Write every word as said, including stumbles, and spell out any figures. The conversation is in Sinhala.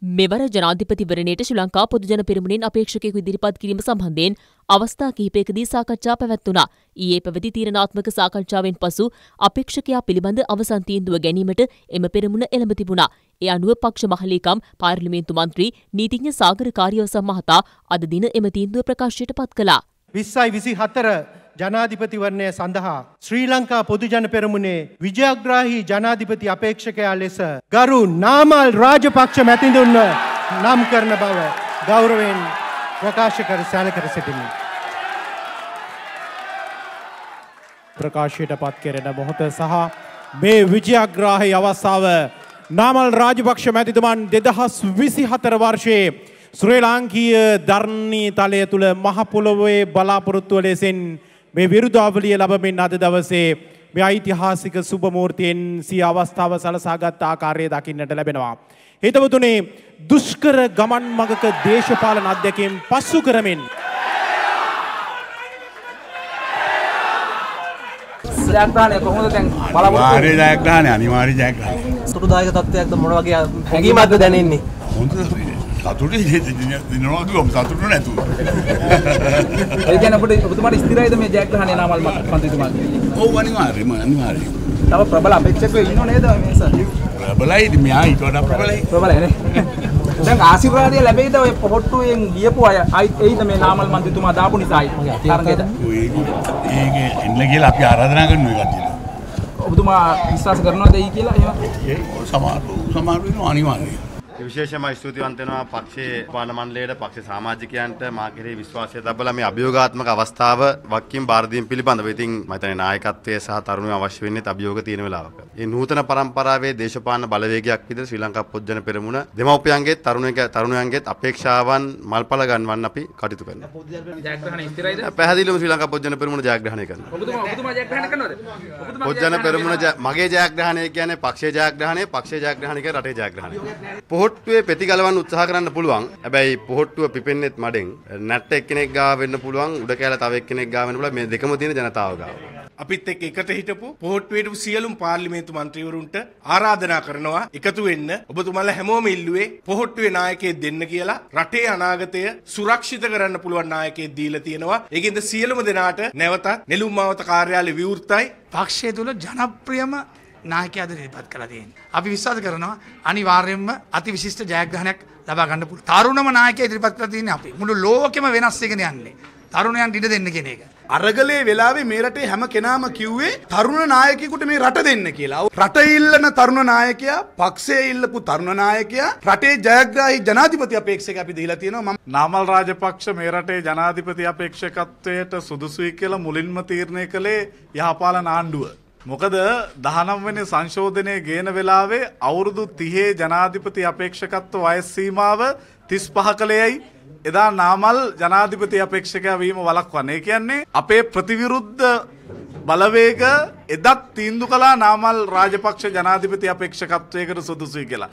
මෙවර ජනාධිපතිවරණයට ශ්‍රී ලංකා පොදුජන පෙරමුණෙන් අපේක්ෂකයෙකු ඉදිරිපත් කිරීම සම්බන්ධයෙන් අවස්ථා කිහිපයකදී සාකච්ඡා පැවැත්වුණා. ඊයේ පැවති තීරණාත්මක සාකච්ඡාවෙන් පසු අපේක්ෂකයා පිළිබඳ අවසන් තීන්දුව ගැනීමට එම පෙරමුණ එළඹ තිබුණා. ඒ අනුව පක්ෂ මහලේකම් පාර්ලිමේන්තු මන්ත්‍රී නීතිඥ සාගර කාර්යවසම් මහතා අද දින එම තීන්දුව ප්‍රකාශයට පත් කළා. විස්සයි විසිහතර ජනාධිපතිවරණය සඳහා ශ්‍රී ලංකා පොදුජන පෙරමුණේ විජයග්‍රාහී ජනාධිපති අපේක්ෂකයා ලෙස ගරු නාමල් රාජපක්ෂ මැතිතුන්ව නම් කරන බව ගෞරවයෙන් ප්‍රකාශ කර සැලකර සිටිමි. ප්‍රකාශයට පත් කෙරෙන මොහොත සහ මේ විජයග්‍රාහී අවස්ථාව නාමල් රාජපක්ෂ මැතිතුමන් දෙදහස් විසිහතර වර්ෂයේ ශ්‍රී ලාංකීය ධර්ණී තලය තුළ මහ පොළොවේ බලාපොරොත්තුව ලෙසින් මේ විරුදාවලිය ලැබමින් අද දවසේ මේ ඓතිහාසික සුබ මූර්තියෙන් සිය අවස්ථාව සලසාගත් ආකාරය දකින්නට ලැබෙනවා. හිතවතුනි, දුෂ්කර ගමන් මගක දේශපාලන අධ්‍යක්ෂකයන් පසු කරමින් ජයග්‍රහණය කොහොමද දැන් බලාපොරොත්තු අනිවාර්ය ජයග්‍රහණය අනිවාර්ය ජයග්‍රහණය සතුටුදායක තත්ත්වයක්ද මොන වගේ හැඟීමක්ද දැනෙන්නේ? සතුටුයි දිනවා කිව්වම සතුටු නැතුව. ඒ කියන්නේ අපිට ඔබතුමාට ස්ථිරයිද මේ ජයග්‍රහණය නාමල් මන්ත්‍රීතුමාට? ඔව් අනිවාර්යයෙන්ම අනිවාර්යයෙන්. තව ප්‍රබල අපේක්ෂකයෝ ඉන්නව නේද මේ සර්? ප්‍රබලයි මෙයා ඊට වඩා ප්‍රබලයි. ප්‍රබලයි නේ. දැන් ආශිර්වාදය ලැබෙයිද ඔය පොහොට්ටුවෙන් ගියපු අය එයිද මේ නාමල් මන්ත්‍රීතුමා දාපු නිසායි තරගයට? ඒක එන්න කියලා අපි ආරාධනා කරනවා ඒ කට්ටියට. ඔබතුමා විශ්වාස කරනවද එයි කියලා එහෙම? ඒ සමහර සමහර වෙනවා අනිවාර්යයෙන්. විශේෂම ස්තුතිවන්ත වෙනවා පක්ෂයේ පාලන මණ්ඩලයට, පක්ෂ සමාජිකයන්ට මා කෙරෙහි විශ්වාසය තබලා මේ අභියෝගාත්මක අවස්ථාව වක්කීම් බාර දීම පිළිබඳව. ඉතින් මම හිතන්නේ නායකත්වයේ සහ තරුණයෝ අවශ්‍ය වෙන්නේ අභියෝග තියෙන වෙලාවක. මේ නූතන පරම්පරාවේ දේශපාලන බලවේගයක් විදිහට ශ්‍රී ලංකා පොදුජන පෙරමුණ දෙමව්පියන්ගේත් තරුණයන්ගේ තරුණයන්ගේත් අපේක්ෂාවන් මල්පල ගන්වන්න අපි කටයුතු කරනවා. ජයග්‍රහණය ස්ථිරයිද? පැහැදිලිවම ශ්‍රී ලංකා පොදුජන පෙරමුණ ජයග්‍රහණය කරනවා. ඔබතුමා ඔබතුමා ජයග්‍රහණය කරනවද? පොදුජන පෙරමුණ මගේ ජයග්‍රහණය කියන්නේ පක්ෂයේ ජයග්‍රහණය, පක්ෂයේ ජයග්‍රහණය කියන්නේ රටේ ජයග්‍රහණය. පොහොට්ටුවේ පෙති උත්සාහ කරන්න පුළුවන්. හැබැයි පොහොට්ටුව පිපෙන්නෙත් මඩෙන්. නැට්ට එක්කෙනෙක් ගාව වෙන්න පුළුවන්, උඩ කැල තව එක්කෙනෙක් ගාව වෙන්න පුළුවන්. මේ දෙකම තියෙන ජනතාව ගාව. අපිත් එක්ක එකට හිටපු පොහොට්ටුවේට සියලුම පාර්ලිමේන්තු මන්ත්‍රීවරුන්ට ආරාධනා කරනවා එකතු වෙන්න. ඔබතුමාලා හැමෝම ඉල්ලුවේ පොහොට්ටුවේ නායකයෙක් දෙන්න කියලා. රටේ අනාගතය සුරක්ෂිත කරන්න පුළුවන් නායකයෙක් දීලා තියෙනවා. ඒකින්ද සියලුම දෙනාට නැවතත් නෙළුම් මාවත කාර්යාලය විවෘතයි. පක්ෂය තුල ජනප්‍රියම නායකයාද ඉදිරිපත් කළා තියෙන්නේ. අපි විශ්වාස කරනවා අනිවාර්යයෙන්ම අතිවිශිෂ්ට ජයග්‍රහණයක් ලබා ගන්න පුළුවන්. තරුණම නායකයා ඉදිරිපත් කරලා තියෙන්නේ අපි. මුළු ලෝකෙම වෙනස් වෙගෙන යන්නේ. තරුණයන්ට ඉඩ දෙන්න කියන එක. අරගලේ වෙලාවේ මේ රටේ හැම කෙනාම කිව්වේ තරුණ නායකයෙකුට මේ රට දෙන්න කියලා. රට ඉල්ලන තරුණ නායකයා, පක්ෂයේ ඉල්ලපු තරුණ නායකයා, රටේ ජයග්‍රාහී ජනාධිපති අපේක්ෂක අපි දීලා තියෙනවා. මම නාමල් රාජපක්ෂ මේ රටේ ජනාධිපති අපේක්ෂකත්වයට සුදුසුයි කියලා මුලින්ම තීරණය කළේ යහපාලන ආණ්ඩුව. මොකද දහනව වෙනි සංශෝධනය ගේන වෙලාවේ අවුරුදු තිහේ ජනාධිපති අපේක්ෂකත්ව වයස් සීමාව තිස් පහ කළේයි එදා නාමල් ජනාධිපති අපේක්ෂකයා වීම වළක්වන්නේ. ඒ කියන්නේ අපේ ප්‍රතිවිරුද්ධ බලවේග එදත් තීන්දුව කළා නාමල් රාජපක්ෂ ජනාධිපති අපේක්ෂකත්වයකට සුදුසුයි කියලා.